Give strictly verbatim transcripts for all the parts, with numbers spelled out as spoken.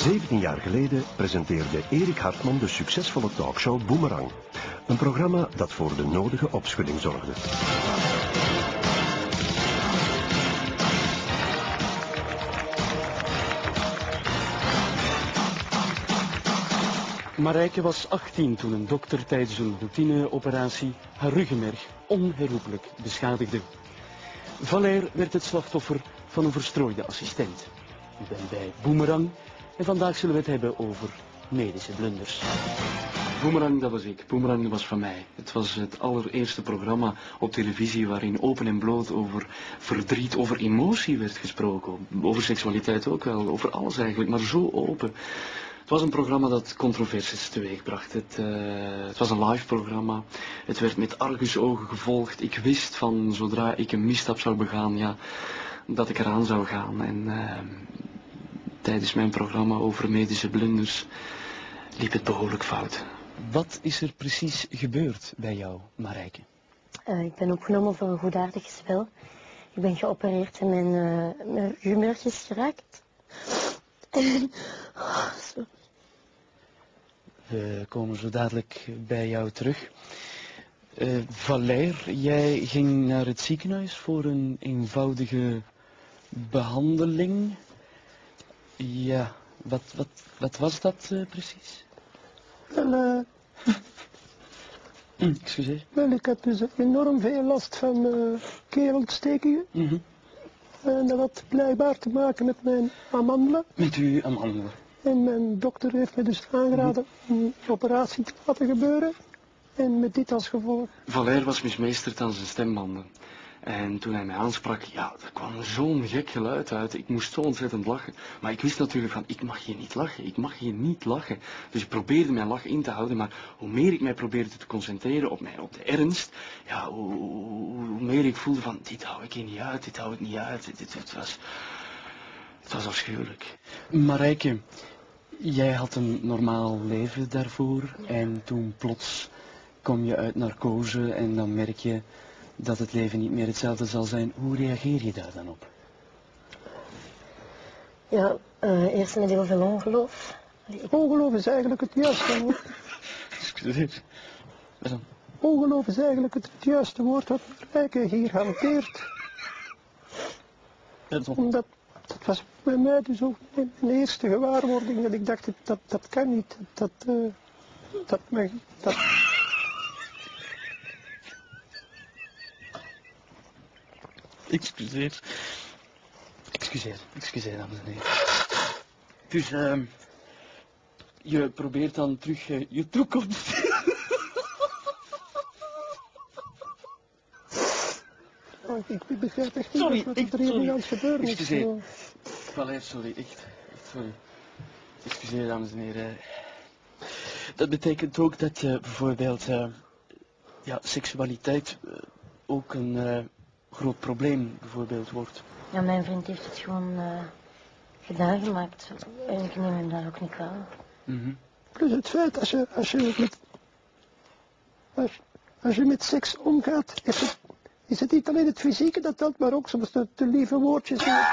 zeventien jaar geleden presenteerde Erik Hartman de succesvolle talkshow Boomerang. Een programma dat voor de nodige opschudding zorgde. Marijke was achttien toen een dokter tijdens een routineoperatie haar ruggenmerg onherroepelijk beschadigde. Valère werd het slachtoffer van een verstrooide assistent. U bent bij Boomerang en vandaag zullen we het hebben over medische blunders. Boomerang, dat was ik. Boomerang, dat was van mij. Het was het allereerste programma op televisie waarin open en bloot over verdriet, over emotie werd gesproken. Over seksualiteit ook wel, over alles eigenlijk, maar zo open. Het was een programma dat controversies teweegbracht. Het, uh, het was een live programma. Het werd met argusogen gevolgd. Ik wist van zodra ik een misstap zou begaan, ja, dat ik eraan zou gaan. En uh, tijdens mijn programma over medische blunders liep het behoorlijk fout. Wat is er precies gebeurd bij jou, Marijke? Uh, ik ben opgenomen voor een goedaardig spel. Ik ben geopereerd en mijn, uh, mijn humeur is geraakt. En... Oh, sorry. We komen zo dadelijk bij jou terug. Uh, Valère, jij ging naar het ziekenhuis voor een eenvoudige behandeling. Ja, wat, wat, wat was dat uh, precies? Wel, uh, Excuseer. wel, ik had dus enorm veel last van uh, kerelontstekingen. Mm-hmm. En dat had blijkbaar te maken met mijn amandelen. Met uw amandelen. En mijn dokter heeft me dus aangeraden om een operatie te laten gebeuren. En met dit als gevolg. Valère was mismeesterd aan zijn stembanden. En toen hij mij aansprak, ja, er kwam zo'n gek geluid uit. Ik moest zo ontzettend lachen. Maar ik wist natuurlijk van, ik mag hier niet lachen. Ik mag hier niet lachen. Dus ik probeerde mijn lach in te houden. Maar hoe meer ik mij probeerde te concentreren op, mij, op de ernst, ja, hoe, hoe, hoe meer ik voelde van, dit hou ik hier niet uit, dit hou ik niet uit. Dit, dit, het was, het was afschuwelijk. Marijke, jij had een normaal leven daarvoor. En toen plots kom je uit narcose en dan merk je dat het leven niet meer hetzelfde zal zijn. Hoe reageer je daar dan op? Ja, uh, eerst met heel veel ongeloof. Ongeloof is eigenlijk het juiste woord. Excuseer. Wat dan? Ongeloof is eigenlijk het juiste woord wat Marijke hier hanteert. Omdat, dat was bij mij dus ook mijn eerste gewaarwording. Dat ik dacht, dat, dat kan niet. Dat, uh, dat, mag, dat... Excuseer. Excuseer, excuseer, dames en heren. Dus, uh, je probeert dan terug uh, je toekomst. Oh, ik begrijp echt niet Sorry, wat ik, er hier sorry. aan het gebeuren is. Excuseer. Valère, sorry, echt, echt sorry. Excuseer, dames en heren. Dat betekent ook dat uh, bijvoorbeeld, uh, ja, seksualiteit uh, ook een uh, groot probleem bijvoorbeeld wordt. Ja, mijn vriend heeft het gewoon uh, gedaan gemaakt. En ik neem hem daar ook niet kwalijk. Mm-hmm. Plus het feit, als je, als je, met, als, als je met seks omgaat, is het, is het niet alleen het fysieke dat telt, maar ook soms de, de lieve woordjes. En...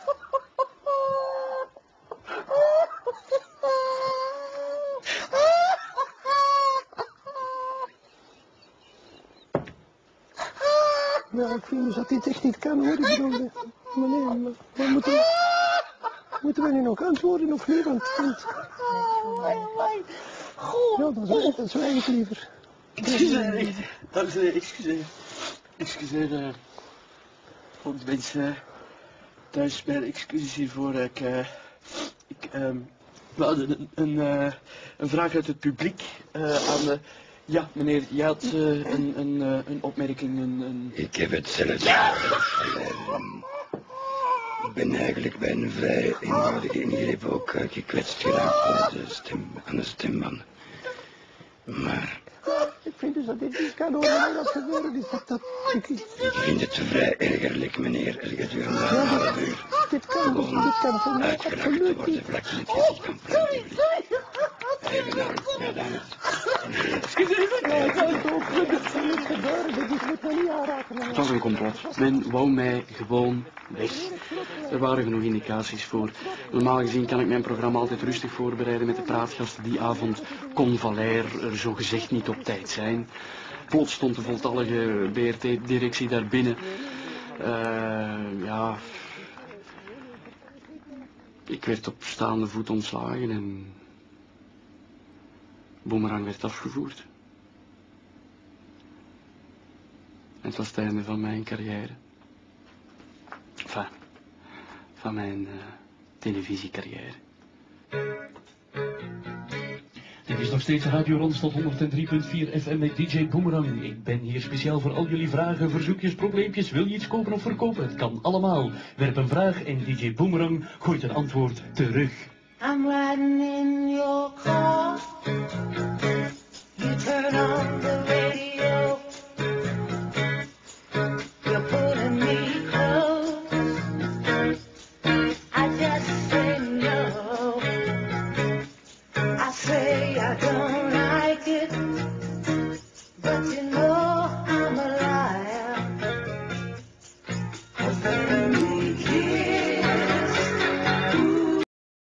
Ja, ik vind dus dat dit echt niet kan hoor. Ik bedoel, maar nee, maar, maar moeten, we, moeten we nu nog antwoorden of niet? Want, want... Ja, dan zwijg, dan zwijg ik liever. Excuseer, echt. Dames en heren, excuseer. Excuseer, uh, ook de mensen thuis bij de excuses hiervoor. Ik, uh, ik, um, we hadden een, een, uh, een vraag uit het publiek uh, aan de... Ja, meneer, je had uh, een, een, uh, een opmerking, een, een... Ik heb hetzelfde. Um, ik ben eigenlijk bij een vrij eenvoudige ingreep ook uh, gekwetst geraakt aan de, stem, aan de stembanden. Maar... Ik vind dus dat dit niet kan horen wat gebeuren is. Dat, dat, ik, ik vind het vrij ergerlijk, meneer, er gedurende een half uur dit kan, gewoon dit kan voor mij uitgelachen te absoluut worden, niet. vlak in het gezicht van Frank publiek. Even naar, ja dames. Het was een complot. Men wou mij gewoon weg. Er waren genoeg indicaties voor. Normaal gezien kan ik mijn programma altijd rustig voorbereiden met de praatgasten. Die avond kon Valère er zogezegd niet op tijd zijn. Plots stond de voltallige B R T-directie daar binnen. Uh, ja... Ik werd op staande voet ontslagen en... Boomerang werd afgevoerd. En het was het einde van mijn carrière. Enfin, van mijn uh, televisiecarrière. Dit is nog steeds Radio Randstad honderd drie punt vier F M met D J Boomerang. Ik ben hier speciaal voor al jullie vragen, verzoekjes, probleempjes. Wil je iets kopen of verkopen? Het kan allemaal. Werp een vraag en D J Boomerang gooit een antwoord terug. I'm riding in your car. You turn on the